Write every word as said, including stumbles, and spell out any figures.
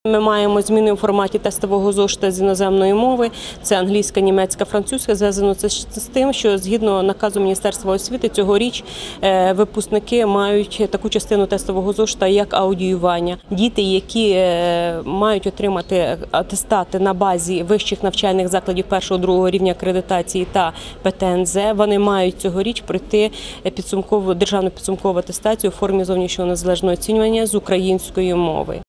Ми маємо зміни у форматі тестового зошита з іноземної мови. Це англійська, німецька, французька. Зв'язано це з тим, що згідно наказу Міністерства освіти цьогоріч випускники мають таку частину тестового зошита, як аудіювання. Діти, які мають отримати атестати на базі вищих навчальних закладів першого-другого рівня акредитації та Пе Те ЕнЗе, вони мають цьогоріч пройти підсумкову державну підсумкову атестацію у формі зовнішнього незалежного оцінювання з української мови.